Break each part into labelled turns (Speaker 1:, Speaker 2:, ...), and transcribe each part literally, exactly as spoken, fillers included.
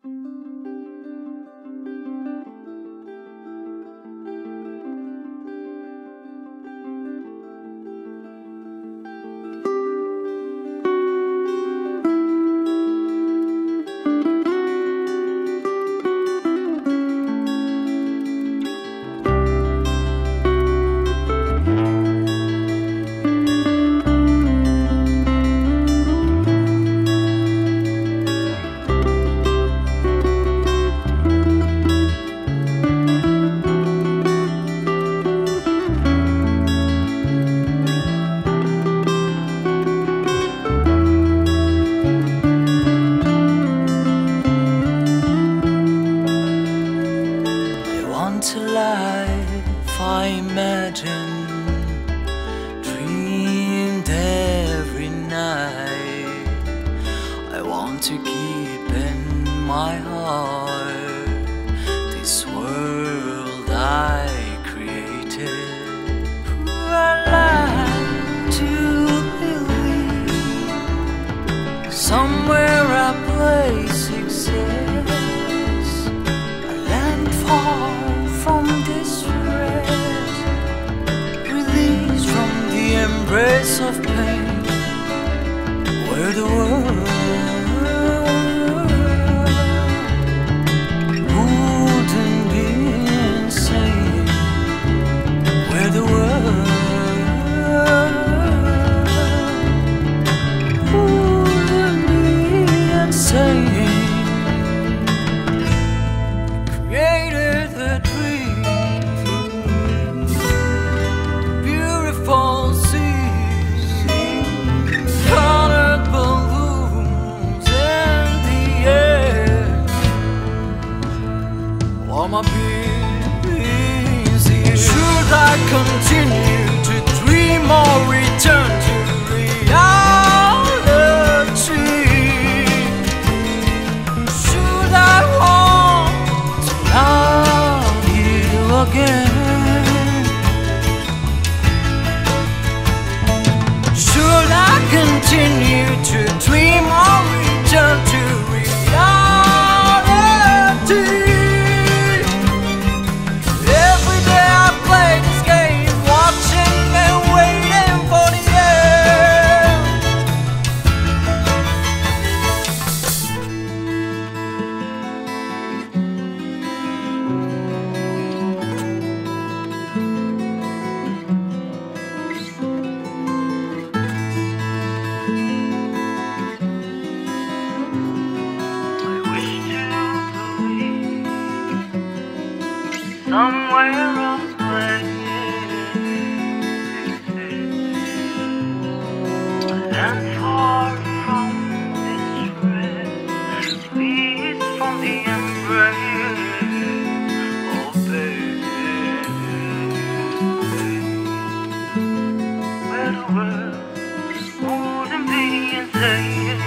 Speaker 1: To life I imagine, dreamed every night. I want to keep in my heart this world I created. Who I like to believe somewhere a place exists, a land far from distress, released from the embrace of pain, where the world wouldn't be insane, where the world wouldn't be insane. Created the dream, my peace here. Should I continue to dream or return to reality? Should I want to love you again? Should I continue to dream or return to reality? Somewhere a place exists, a land far from distress, released from the embrace of pain, where the world wouldn't be insane.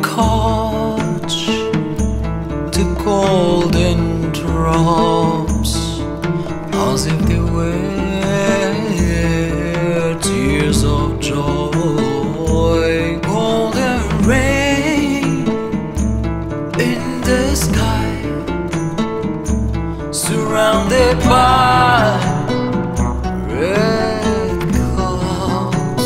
Speaker 1: catch the golden drops as if they were tears of joy. Golden rain in the sky, surrounded by red clouds.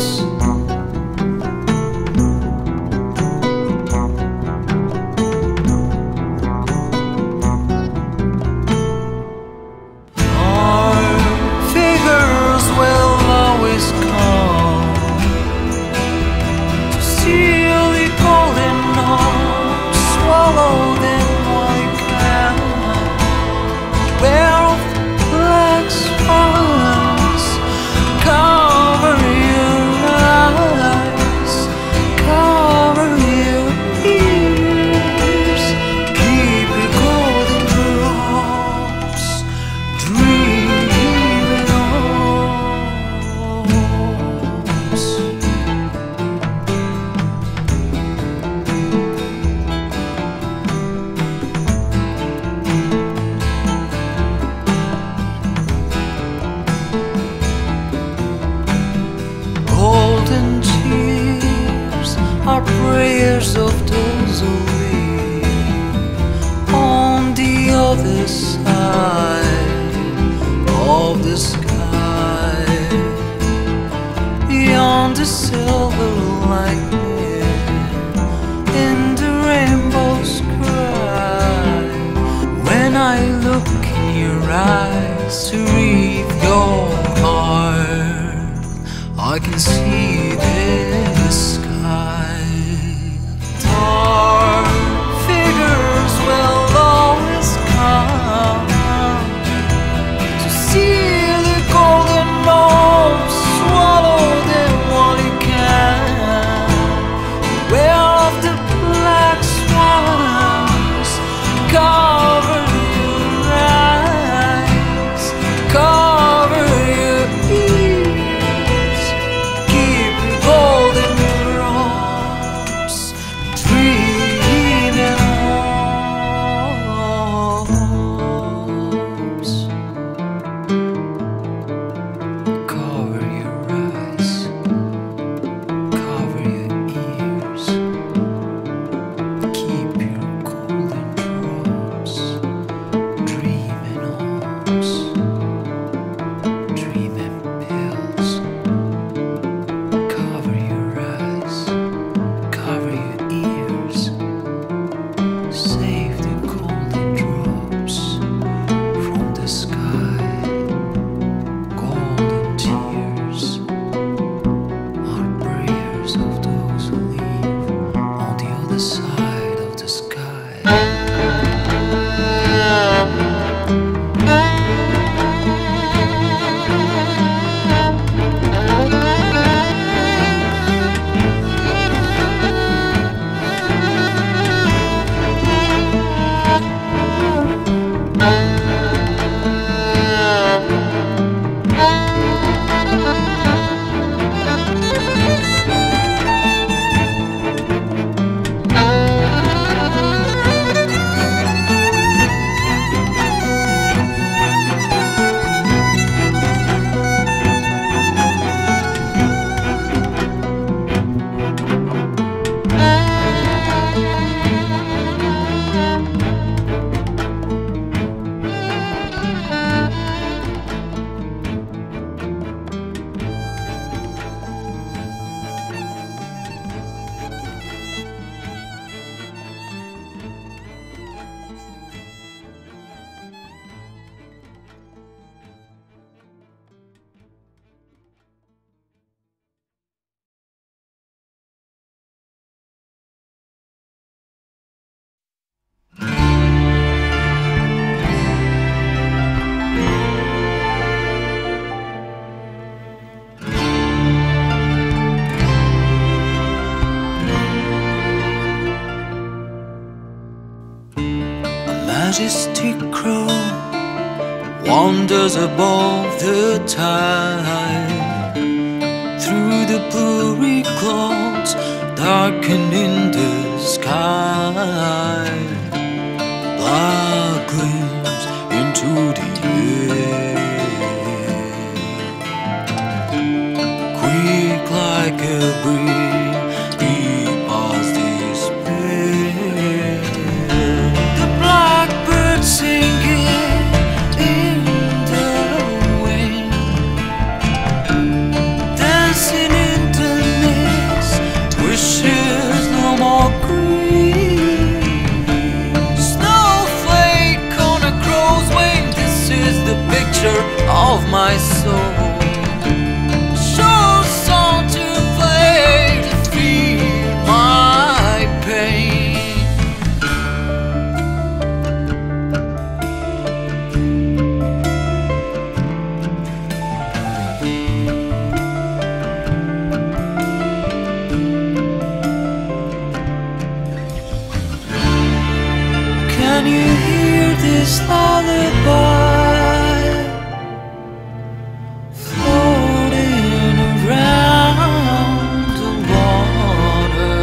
Speaker 1: Our figures will always come to steal the golden arms, swallow them while you can. Beware of the black swans, cover your eyes, cover your ears, keep your golden drops dreaming arms. Golden tears are prayers of those who live on the other side of the sky, beyond the silver lightning in the rainbow sky. When I look in your eyes to read your heart, I can see the sky. Dark figures will always come to steal the golden arms, swallow them while you can. Beware of the black swans, cover your eyes, cover your ears, keep your golden drops dreaming arms. Cover your eyes, cover your ears, keep your golden drops dreaming arms, dreaming pills. Cover your eyes, cover your ears, save the golden drops from the sky. Golden tears are prayers of those who live on the other side of the sky. Majestic crow wanders above the tide, through the blurry clouds darkening the sky. Can you hear this lullaby floating around the water?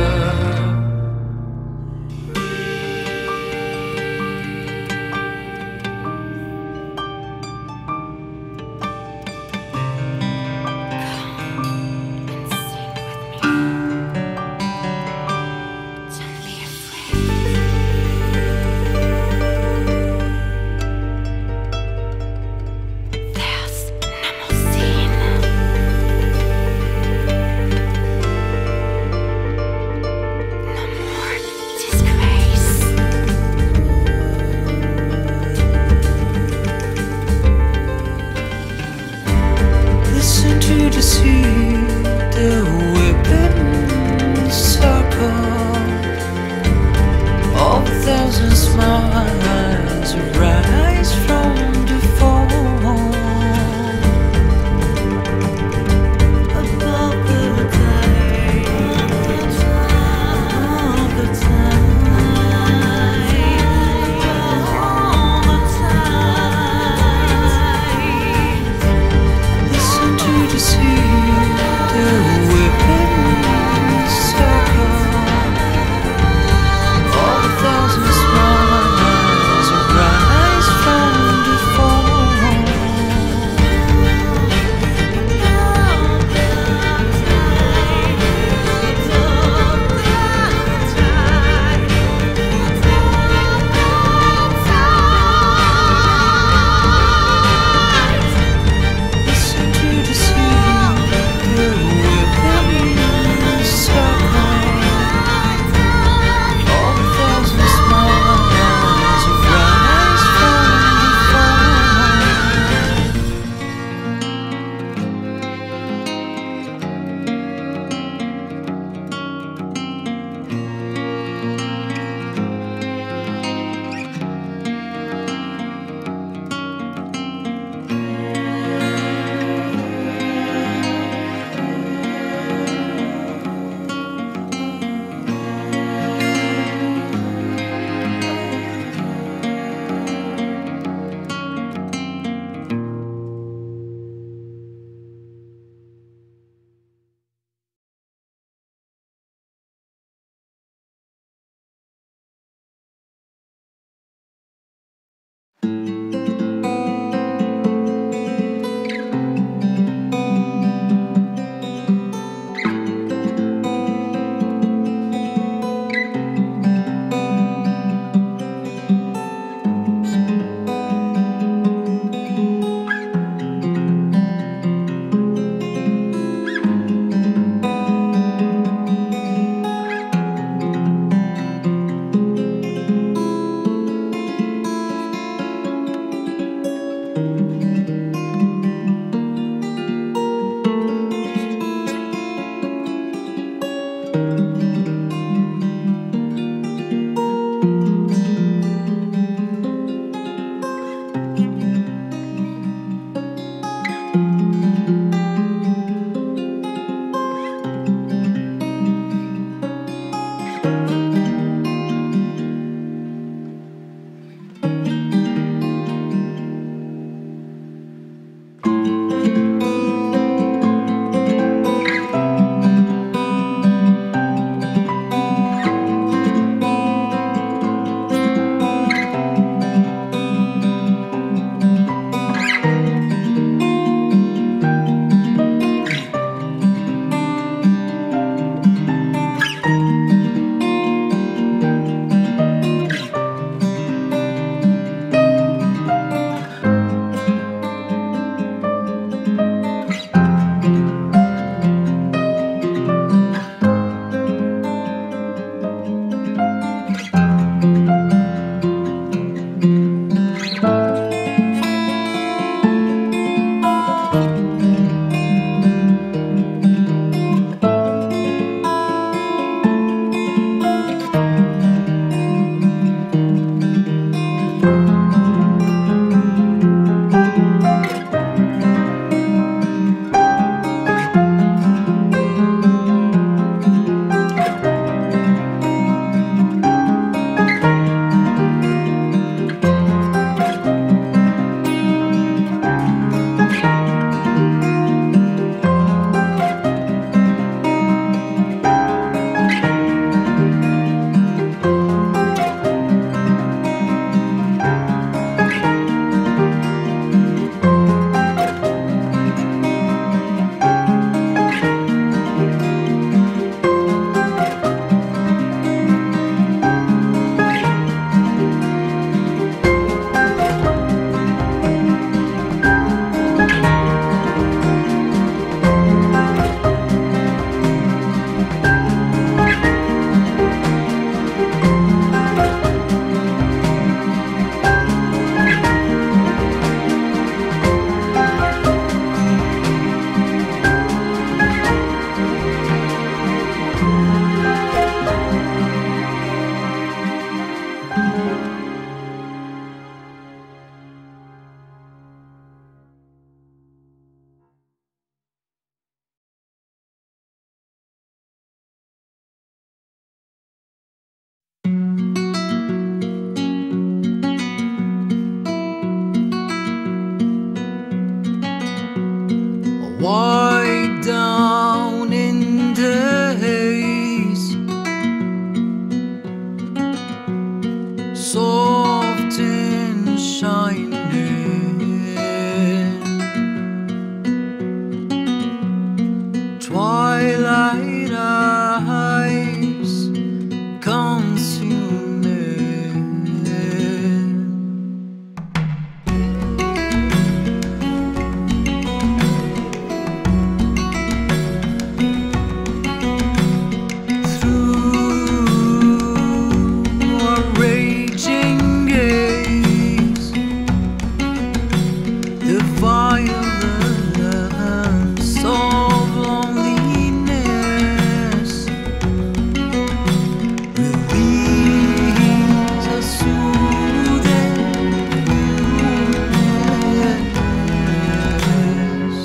Speaker 1: Listen to the sea, the whipping circle of a thousand smiles arise from the foam. Above the tide, above the tide, above the tide. Listen to the sea, the whipping circle of a thousand smiles arise from the foam. Listen to the sea, the whipping circle of a thousand smiles arise from soft and shining. Twilight eyes consuming. Through a raging gaze, the violence of loneliness relieves a soothing newness.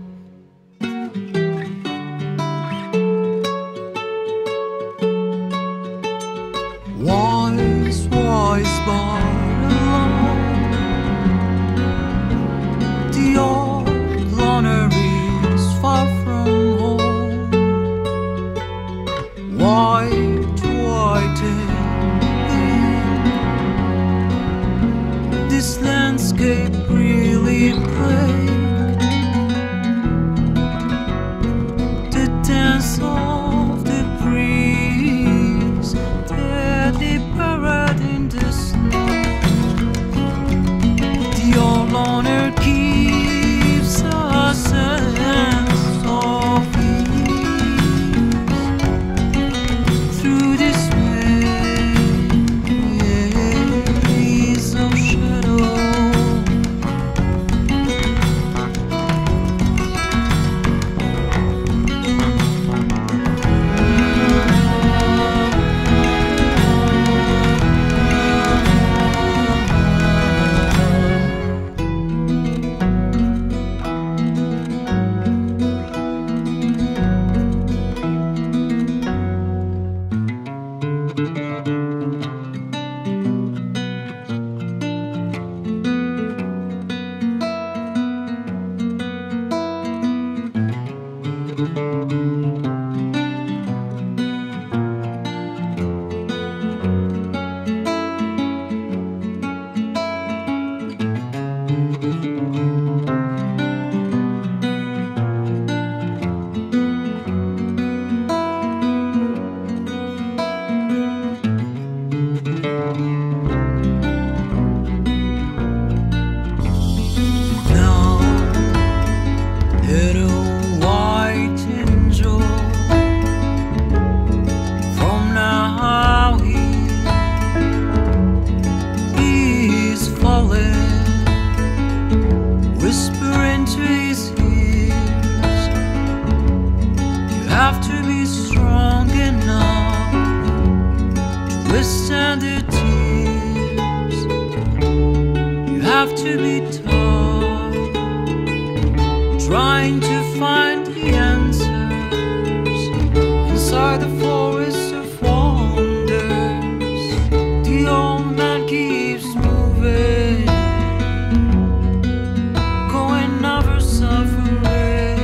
Speaker 1: Wise, wise, but alone, the old loner is far from home. White, white and this landscape really break the dance of the breeze that they buried in the snow. The old loner keeps a sense of ease through this maze of shadow. Now, little white angel, from now he is falling, whispering to his ears, you have to be strong enough to withstand the tears. You have to be tough, trying to find the answers inside the forest of wonders. The old man keeps moving, going never suffering.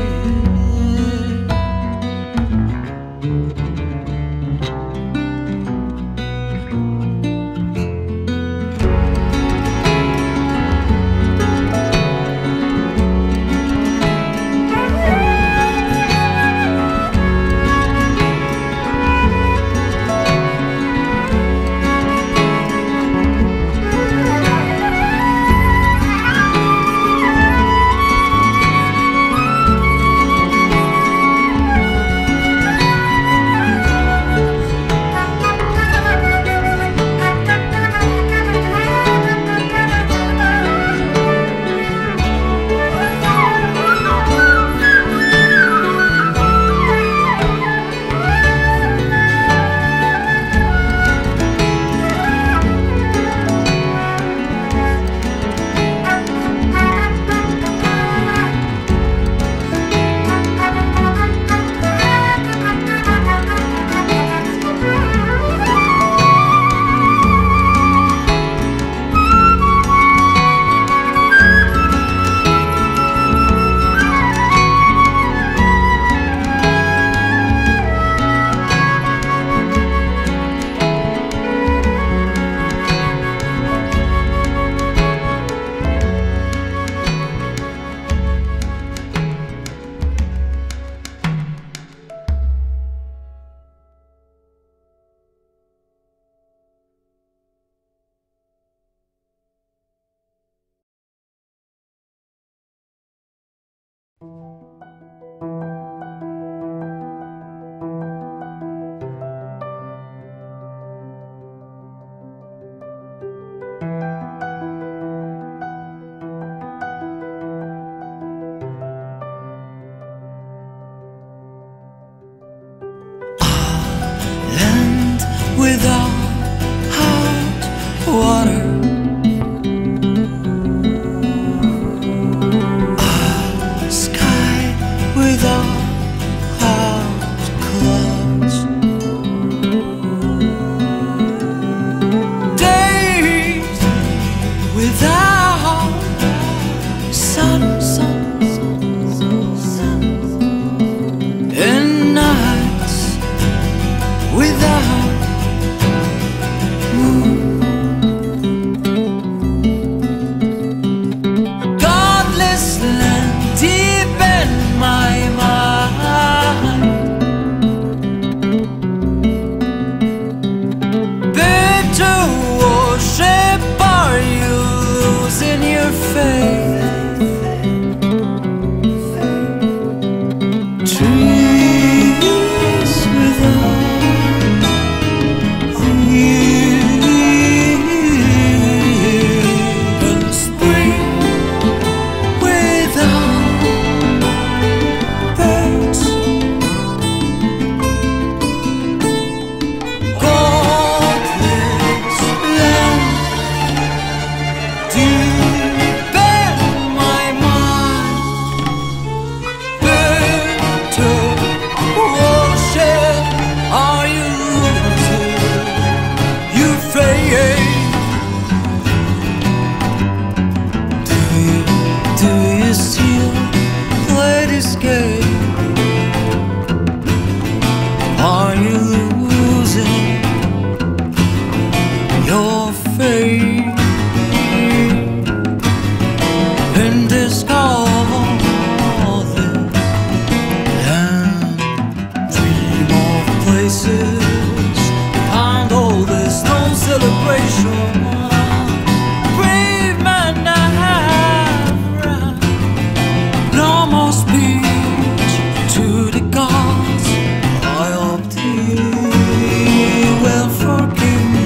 Speaker 1: celebration. Brave man I have run. No more speech to the gods. I hope they will forgive me.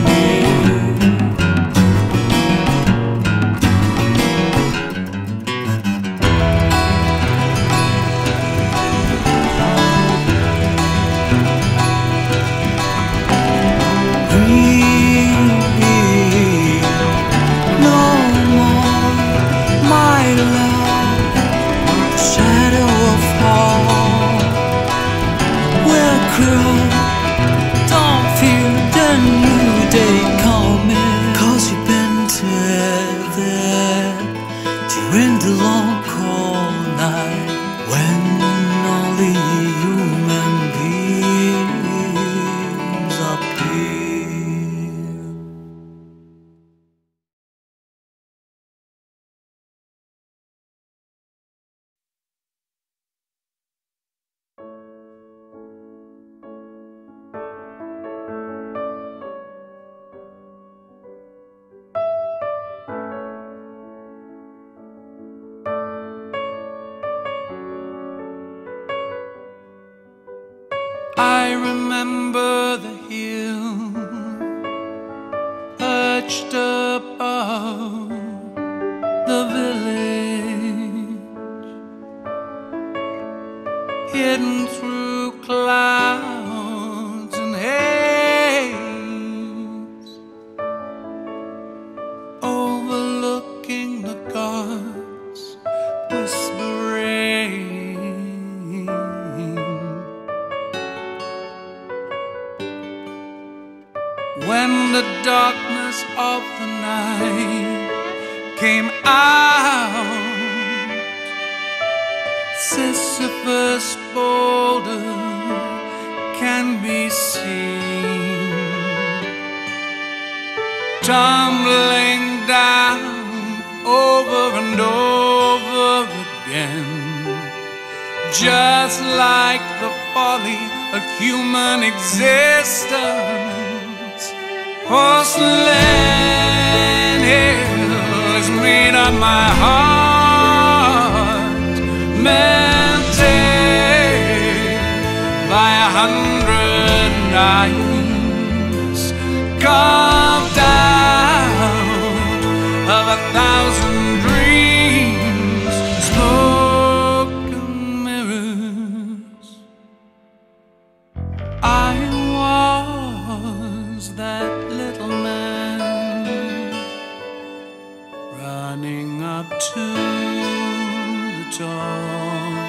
Speaker 1: Don't fear the new day coming, 'cause you've been tethered during the long cold night when only human beings appear. I remember the hill perched above the village, hidden through clouds and haze, overlooking the gods whispering. When the darkness of the night came out, Sisyphus' boulder can be seen, tumbling down over and over again, just like the folly of human existence. Porcelain hill is made of my heart, melted by a hundred nights, carved out of a thousand dreams, smoke and mirrors. I was that little man running up to the top,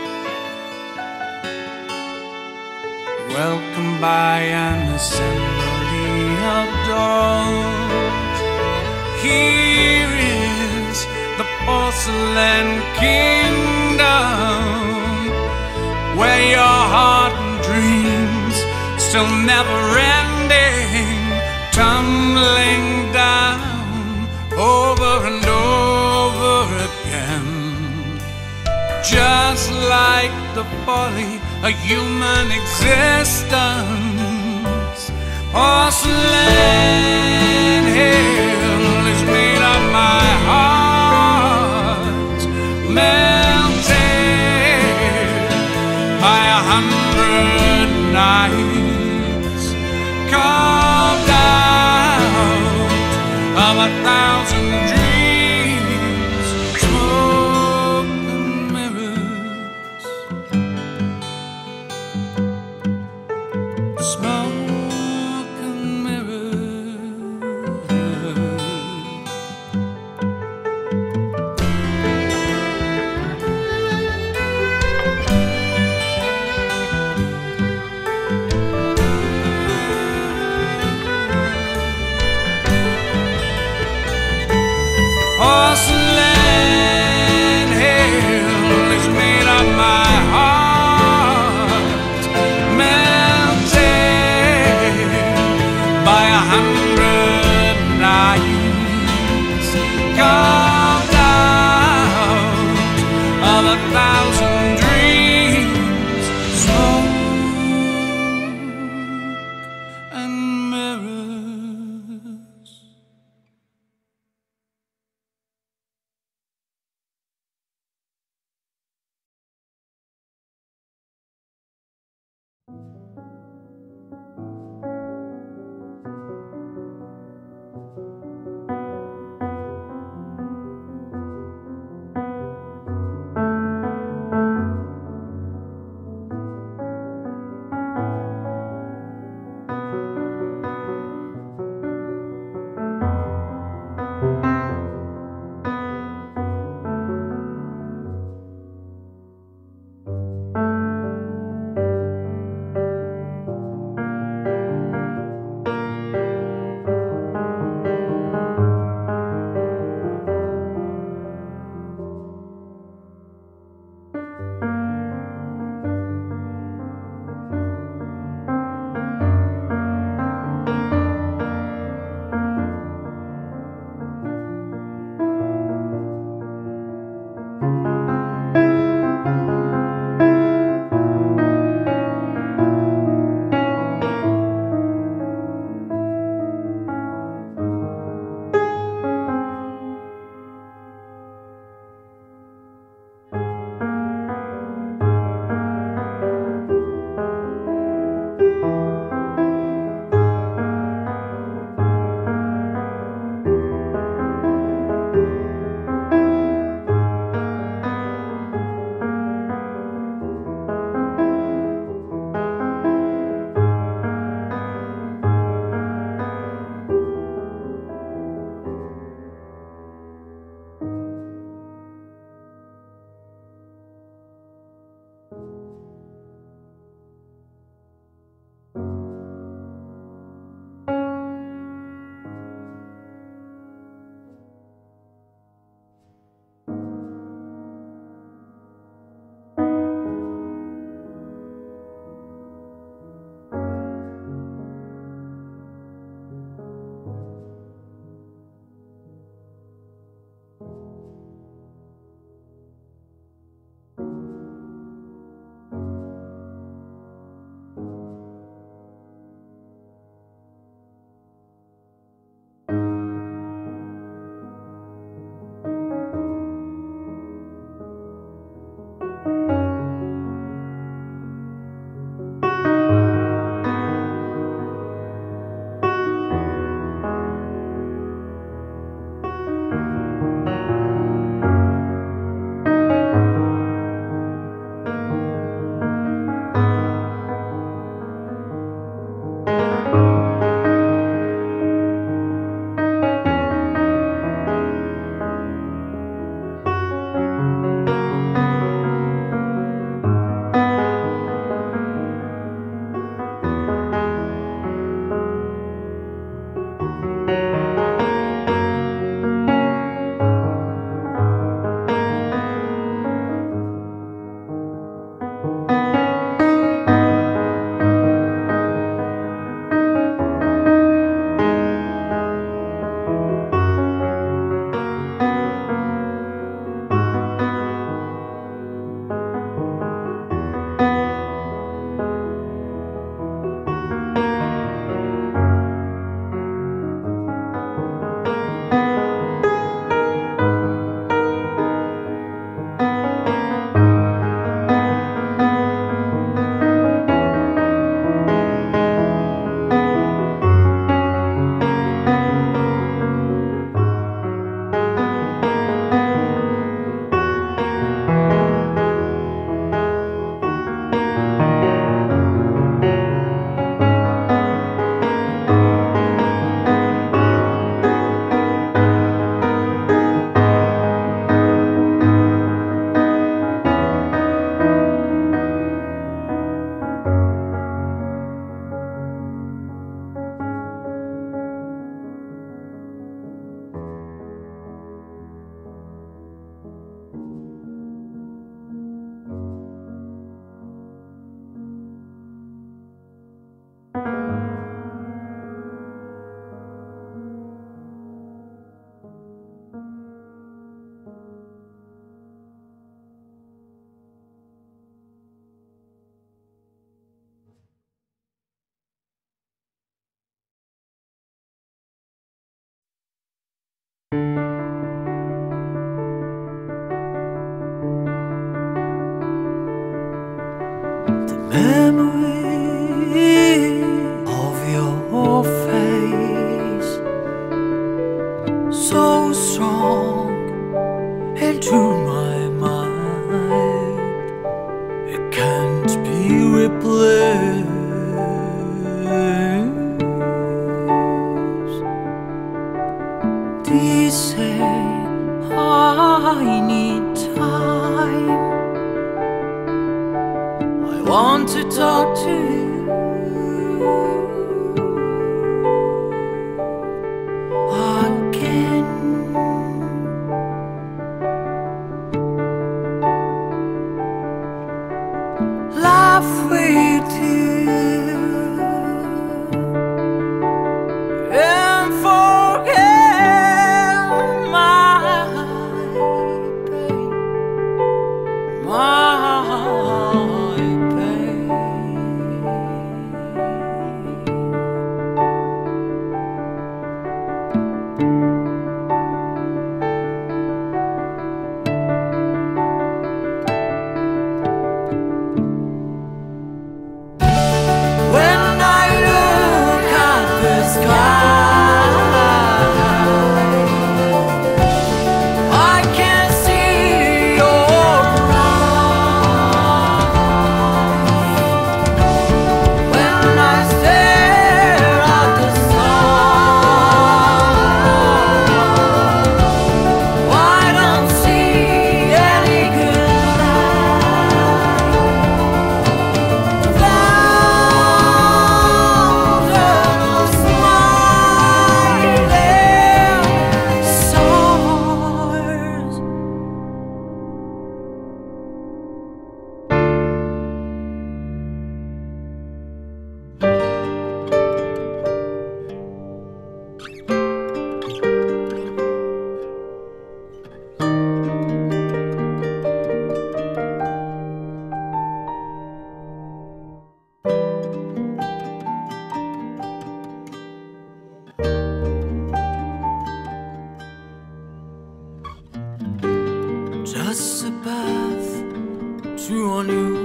Speaker 1: welcomed by an assembly of dogs. Here is the porcelain kingdom, where your heart and dreams still never ending, tumbling down over and over again, just like the folly of human existence. Porcelain hill is made of my heart, melted by a hundred nights, carved out of a thousand dreams, smoke and mirrors, smoke and mirrors. Porcelain hill is made of my heart, melted by a hundred nights, carved out of a thousand dreams, smoke and mirrors. memory of your face, so strong into my mind, it can't be replaced. They say I need time. I want to talk to you again. Laugh with you and forget my pain, my pain. When I look at the sky, I can see your eyes. When I stare at the sun, I don't see any good light. Fountain of smiling stars. Just a path to a new